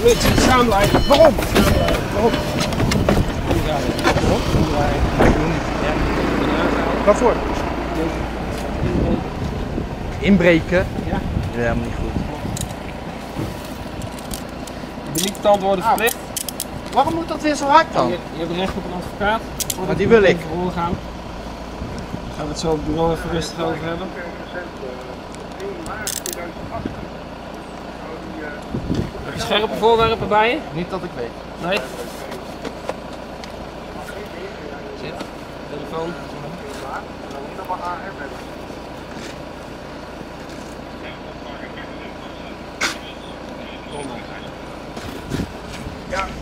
Politie, staan blijven. Waarom? Waarom? Waarvoor? Inbreken? Ja. Helemaal niet goed. De niet antwoorden verplicht. Waarom moet dat weer zo hard dan? Je hebt recht op een advocaat. Maar die wil ik. Gaan. Daar gaan we het zo op het bureau even rustig over hebben. Heb je scherpe voorwerpen bij je? Niet dat ik weet. Nee? Zit. Telefoon. Ja,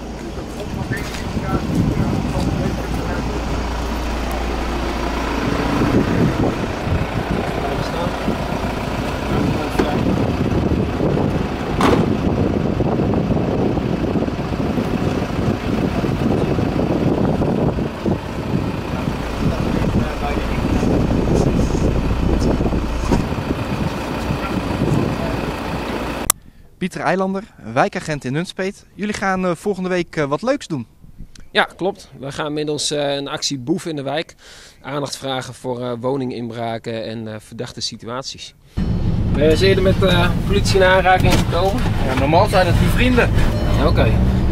Pieter Eilander, wijkagent in Nunspeet. Jullie gaan volgende week wat leuks doen. Ja, klopt. We gaan middels een actie Boef in de wijk aandacht vragen voor woninginbraken en verdachte situaties. Ben je eens eerder met politie in aanraking gekomen? Ja, normaal zijn het die vrienden. Oké.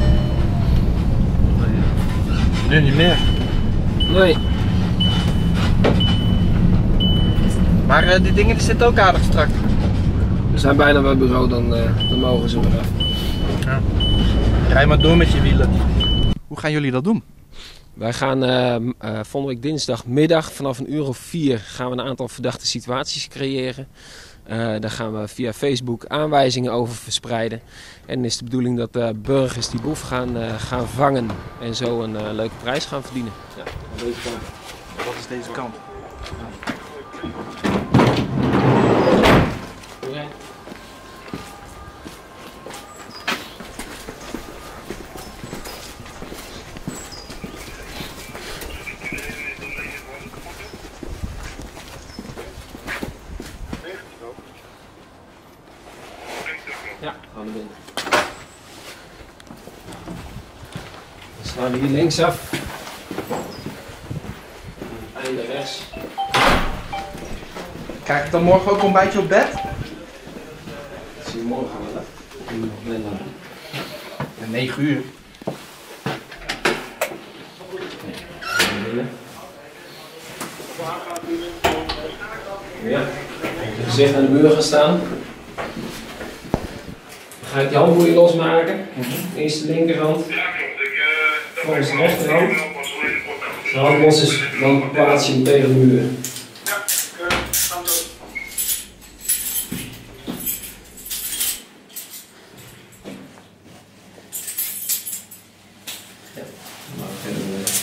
Nu niet meer. Nee. Maar die dingen die zitten ook aardig strak. We zijn bijna bij het bureau, dan mogen ze weer af. Ja. Rij maar door met je wielen. Hoe gaan jullie dat doen? Wij gaan volgende week dinsdagmiddag vanaf 4:00 gaan we een aantal verdachte situaties creëren. Daar gaan we via Facebook aanwijzingen over verspreiden. En is de bedoeling dat burgers die boef gaan vangen en zo een leuke prijs gaan verdienen. Ja, aan deze kant. Wat is deze kant? Ja, gaan we binnen. Dan slaan we hier linksaf. Einde rechts. Krijg ik dan morgen ook een ontbijtje op bed? Dat zie je morgen wel, hè? Ja, 9 uur. Ja, je gezicht aan de muur gaan staan. Dan ga ik die handboeien losmaken. Eerst de linkerhand, volgens de rechterhand. Als de hand los is, dan plaats je hem tegen de muur. Ja, nou, verder.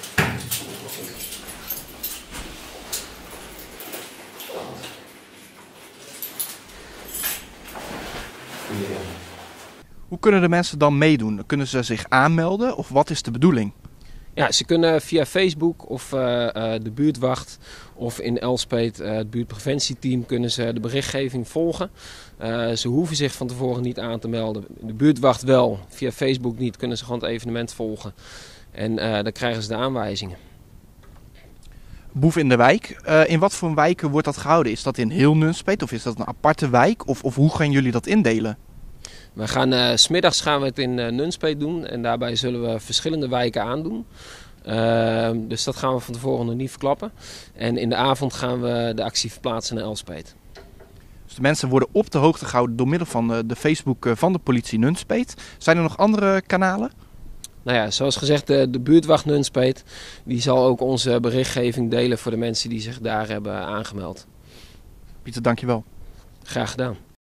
Hoe kunnen de mensen dan meedoen? Kunnen ze zich aanmelden of wat is de bedoeling? Ja, ze kunnen via Facebook of de buurtwacht of in Elspeet het buurtpreventieteam kunnen ze de berichtgeving volgen. Ze hoeven zich van tevoren niet aan te melden. De buurtwacht wel, via Facebook niet, kunnen ze gewoon het evenement volgen. En dan krijgen ze de aanwijzingen. Boef in de wijk. In wat voor wijken wordt dat gehouden? Is dat in heel Nunspeet of is dat een aparte wijk? Of hoe gaan jullie dat indelen? We gaan, 's middags gaan we het in Nunspeet doen en daarbij zullen we verschillende wijken aandoen. Dus dat gaan we van tevoren nog niet verklappen. En in de avond gaan we de actie verplaatsen naar Elspeet. Dus de mensen worden op de hoogte gehouden door middel van de Facebook van de politie Nunspeet. Zijn er nog andere kanalen? Nou ja, zoals gezegd, de buurtwacht Nunspeet die zal ook onze berichtgeving delen voor de mensen die zich daar hebben aangemeld. Pieter, dankjewel. Graag gedaan.